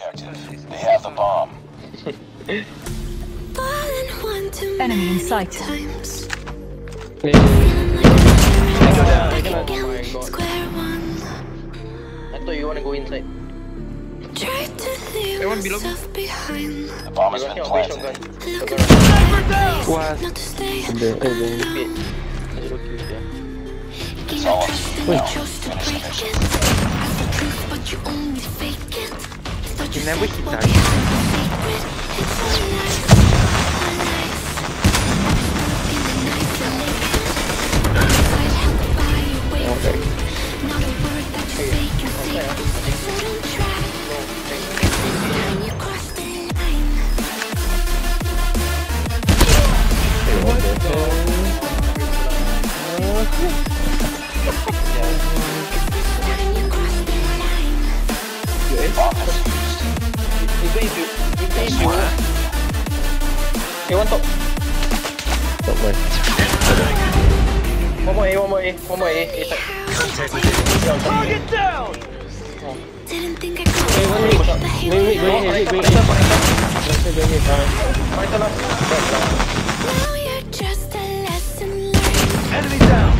objective. They have the bomb. Enemy in sight. I thought you want to go inside. Everyone below. The bomb has been planted. What? It's all up to you now. Finish the mission. You never hit that. Hey, one top. Top right. One more A. Target down! Wait. Enemy down!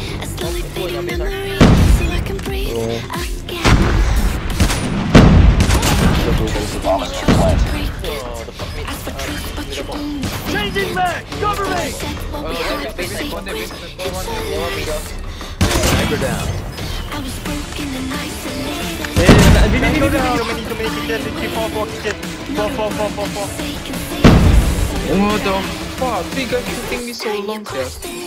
The bomb has been planted. Changing mag! Cover me! Sniper down. What the fuck? You guys shooting me so long, sir.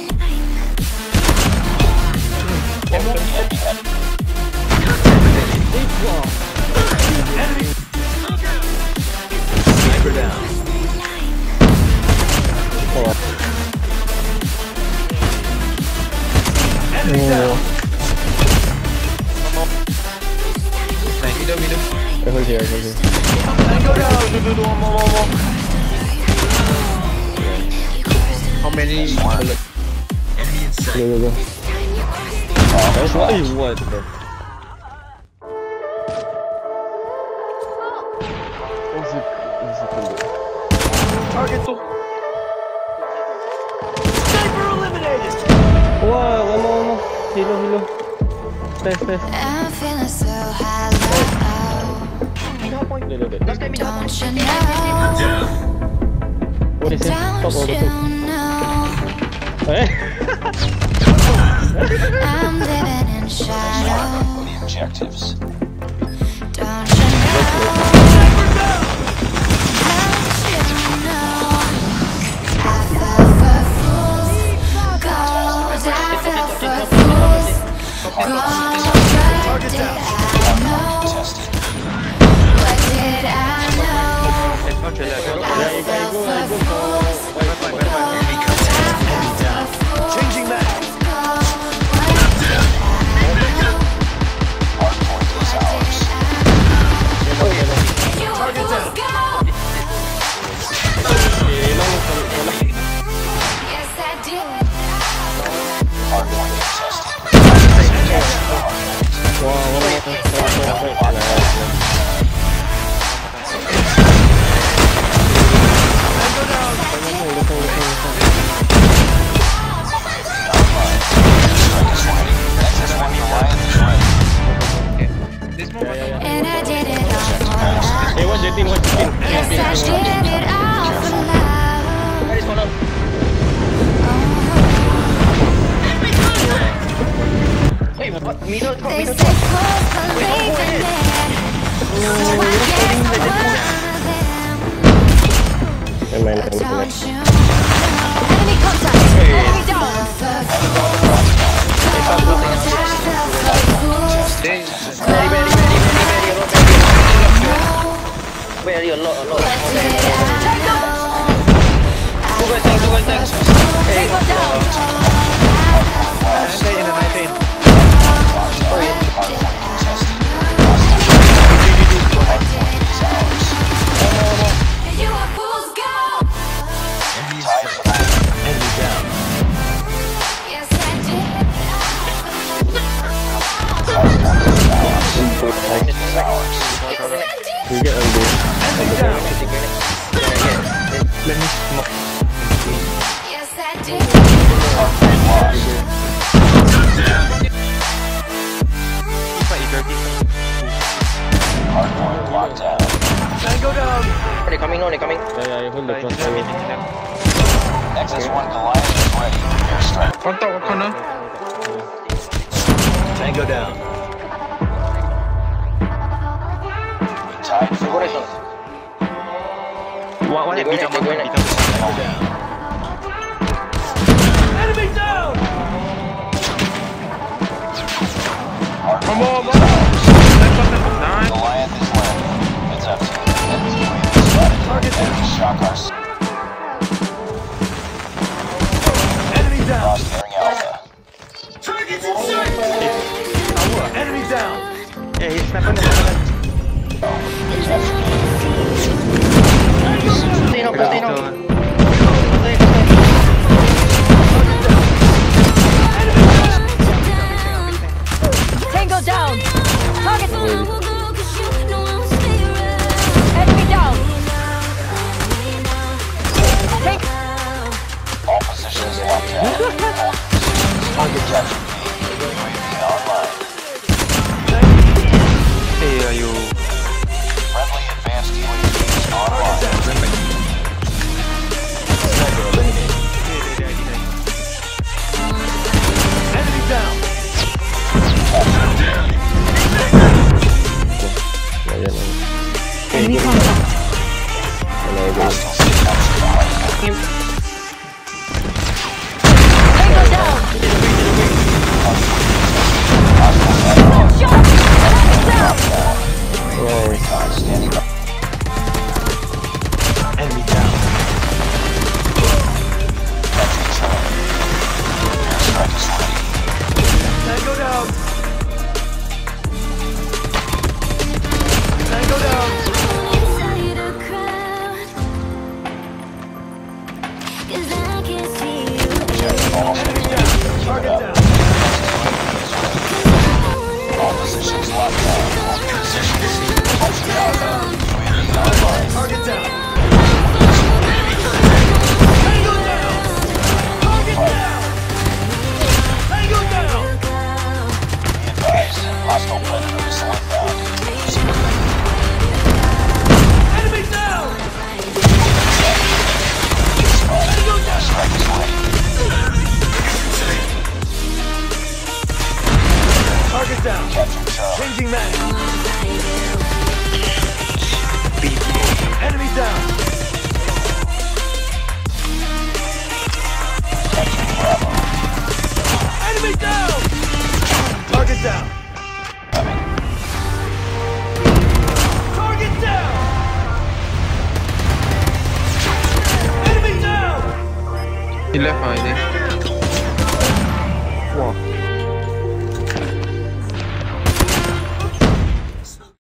Enemy! Sniper down. Enemy down. Middle. I hold here. Go down. How many bullets? Enemy in sight. Go. That's what you want, bro. Target to. Sniper eliminated! Wow, one more. Hilo. Space. I'm feeling so high. Good. Don't you know? What is it? Top Don't over you two. know? Eh? I'm living in shadow. The objectives. Don't you know? I fell for fools. Gold. I fell for fools. Gold. What did I know? Tested. What did I know? I fell for fools. Enemy contact. Enemy down. Changing mag. Hardpoint is ours. Target down. Yes, I did. Hardpoint contested. This one. And I did it all for love. Hey, what's your team? Yes, I did it all for love. Guys, one up. Wait, what? Middle top. They say fools believe in it. So I guess I'm one of them. But don't you know? Enemy contact. Enemy down. Very a lot. What did I know? Two guys, thanks. Take one down. You are fools, go. Enemy down. Yes, I did. Hardpoint is ours. Yes, I did. You get on this. Let me smoke. Yes, I take Tango down. They're coming, no, they're coming. Yeah, hold the cross. Nexus 1 Goliath is ready. Airstrike. On top, corner. Tango down. Tied They for go right lead. on. One They go right, they go right. Tango down. Enemy down. Come on, man. Nice. Goliath is left. It's up to you. Enemy shock our enemy down. Lost hearing Alpha. Target's in sight. Enemy down. Yeah, he's not gonna Stay no, stay no. Tango down. Target. Enemy down. Tank. All positions locked down. Target capture B. UAV online. Hey, are you? Friendly advanced UAVs online. Sniper eliminated. Enemy down. Enemy contact. Tango down. Shot. Down. Recon standing up. Enemy down. Capturing Charlie. Airstrike is ready. Tango down. Tango down. Target down. All positions locked down. All positions. UAV online. Target down. Tango down. Target down. Tango down. Be advised, hostile predator missile inbound. Enemy down. Tango down. Strike is ready. Target down. Capture Charlie. Changing mag. Enemy down. Capturing Bravo. Enemy down. Target down. Coming. Target down. Enemy down. He left, I think. Wow.